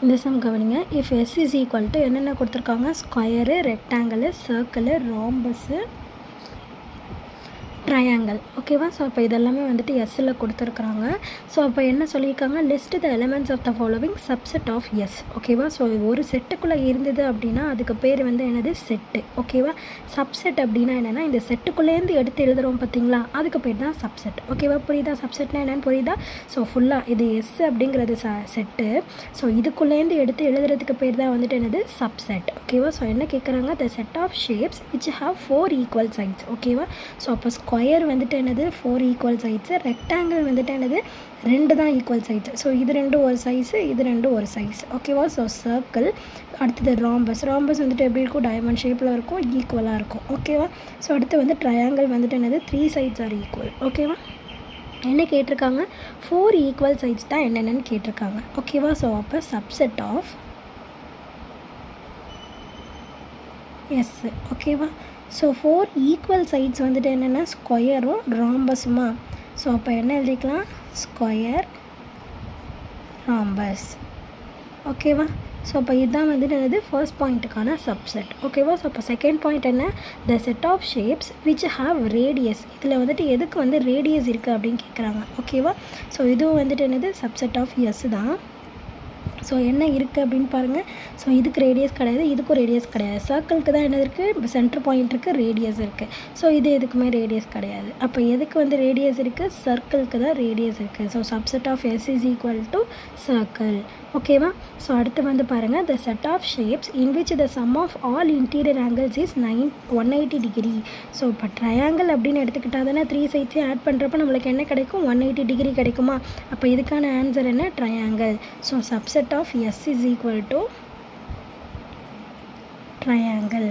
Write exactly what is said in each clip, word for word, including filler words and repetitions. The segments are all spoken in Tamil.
இந்த சம் கவனிங்க. If S is equal to என்னென்ன கொடுத்துருக்காங்க, square, rectangle, circle, rhombus, triangle. ஓகேவா? ஸோ அப்போ இதெல்லாமே வந்துட்டு எஸ்ஸில் கொடுத்துருக்குறாங்க. ஸோ அப்போ என்ன சொல்லியிருக்காங்க, list the elements of the following subset of S. ஓகேவா? ஸோ ஒரு செட்டுக்குள்ளே இருந்தது அப்படின்னா அதுக்கு பேர் வந்து என்னது, செட்டு. ஓகேவா? சப்செட் அப்படின்னா என்னென்னா இந்த செட்டுக்குள்ளேருந்து எடுத்து எழுதுகிறோம் பார்த்தீங்களா, அதுக்கு பேர் தான் சப்செட். ஓகேவா? புரியுதா? சப்செட்னா என்னென்னு புரியுதா? ஸோ ஃபுல்லாக இது எஸ் அப்படிங்கிறது ச செட்டு. ஸோ இதுக்குள்ளேருந்து எடுத்து எழுதுறதுக்கு பேர் தான் வந்துட்டு என்னது, சப்செட். ஓகேவா? ஸோ என்ன கேட்குறாங்க, the set of shapes which have four equal sides. ஓகேவா? ஸோ அப்போ ஸ்கொயர் வந்துட்டு என்னது, ஃபோர் ஈக்குவல் சைட்ஸு. ரெக்டாங்கிள் வந்துட்டு என்னது, ரெண்டு தான் ஈக்குவல் சைட்ஸு. ஸோ இது ரெண்டும் ஒரு சைஸு, இது ரெண்டும் ஒரு சைஸ். ஓகேவா? So circle. அடுத்தது ராம்பஸ். ராம்பஸ் வந்துட்டு எப்படி இருக்கும், டைமண்ட் ஷேப்பில் இருக்கும், ஈக்குவலாக இருக்கும். ஓகேவா? ஸோ அடுத்து வந்து ட்ரையாங்கிள் வந்துட்டு என்னது, த்ரீ சைட்ஸ் ஆர் ஈக்குவல். ஓகேவா? என்ன கேட்டிருக்காங்க, ஃபோர் ஈக்குவல் சைட்ஸ் தான் என்னென்னு கேட்டிருக்காங்க. ஓகேவா? ஸோ அப்போ சப்செட் ஆஃப் எஸ். ஓகேவா? ஸோ ஃபோர் ஈக்குவல் சைட்ஸ் வந்துட்டு என்னென்னா ஸ்கொயரும் ராம்பஸுமா. ஸோ அப்போ என்ன எழுதிக்கலாம், ஸ்கொயர் ராம்பஸ். ஓகேவா? ஸோ அப்போ இதுதான் வந்துட்டு என்னது, ஃபர்ஸ்ட் பாயிண்ட்டுக்கான சப்செட். ஓகேவா? ஸோ அப்போ செகண்ட் பாயிண்ட் என்ன, the set of shapes which have radius. இதில் வந்துட்டு எதுக்கு வந்து ரேடியஸ் இருக்குது அப்படின்னு கேட்குறாங்க. ஓகேவா? ஸோ இதுவும் வந்துட்டு என்னது, சப்செட் ஆஃப் எஸ் தான். ஸோ என்ன இருக்குது அப்படின்னு பாருங்கள். ஸோ இதுக்கு ரேடியஸ் கிடையாது, இதுக்கும் ரேடியஸ் கிடையாது. சர்க்கிளுக்கு தான் என்ன இருக்குது, சென்டர் பாயிண்ட் இருக்குது, ரேடியஸ் இருக்குது. ஸோ இது எதுக்குமே ரேடியஸ் கிடையாது. அப்போ எதுக்கு வந்து ரேடியஸ் இருக்குது, சர்க்கிளுக்கு தான் ரேடியஸ் இருக்குது. So subset of S is equal to circle. ஓகேவா? ஸோ அடுத்து வந்து பாருங்கள், the set of shapes in which the sum of all interior angles is nine one eighty degree. So இப்போ ட்ரையாங்கிள் அப்படின்னு எடுத்துக்கிட்டால் தானே த்ரீ சைட்ஸையும் ஆட் பண்ணுறப்ப நம்மளுக்கு என்ன கிடைக்கும், ஒன் எயிட்டி டிகிரி கிடைக்குமா. அப்போ இதுக்கான ஆன்சர் என்ன, triangle. So subset of S is equal to triangle.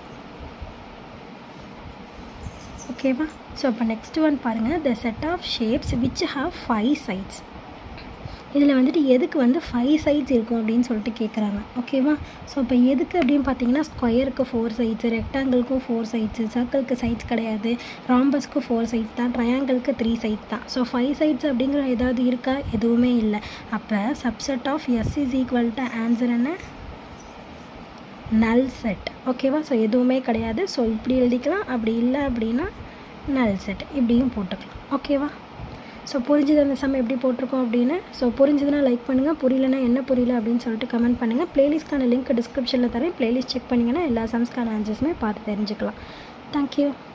ஓகேவா? ஸோ அப்போ நெக்ஸ்ட் ஒன் பாருங்கள், the set of shapes which have five sides. இதில் வந்துட்டு எதுக்கு வந்து ஃபைவ் சைட்ஸ் இருக்கும் அப்படின்னு சொல்லிட்டு கேட்குறாங்க. ஓகேவா? ஸோ இப்போ எதுக்கு அப்படின்னு பார்த்தீங்கன்னா, ஸ்கொயருக்கு ஃபோர் சைட்ஸு, ரெக்டாங்கிளுக்கும் ஃபோர் சைட்ஸு, சர்க்கிளுக்கு சைட்ஸ் கிடையாது, ராம்பஸ்க்கு ஃபோர் சைட்ஸ் தான், ட்ரையாங்கிளுக்கு த்ரீ சைட்ஸ் தான். ஸோ ஃபைவ் சைட்ஸ் அப்படிங்கிற ஏதாவது இருக்கா, எதுவுமே இல்லை. அப்போ subset of S is equal to answer என்ன, நல் செட். ஓகேவா? ஸோ எதுவுமே கிடையாது. ஸோ இப்படி எழுதிக்கலாம், அப்படி இல்லை அப்படின்னா நல் செட் இப்படியும் போட்டுக்கலாம். ஓகேவா? ஸோ புரிஞ்சுது அந்த சம் எப்படி போட்டிருக்கோம் அப்படின்னு. ஸோ புரிஞ்சுதுன்னா லைக் பண்ணுங்கள், புரியலன்னா என்ன புரியல அப்படின்னு சொல்லிட்டு கமெண்ட் பண்ணுங்கள். ப்ளேலிஸ்ட்கான லிங்க் டிஸ்கிரிப்ஷனில் தரேன். ப்ளேலிஸ்ட் செக் பண்ணிங்கன்னா எல்லா சம்ஸ்க்கான ஆன்சர்ஸுமே பார்த்து தெரிஞ்சுக்கலாம். தேங்க்யூ.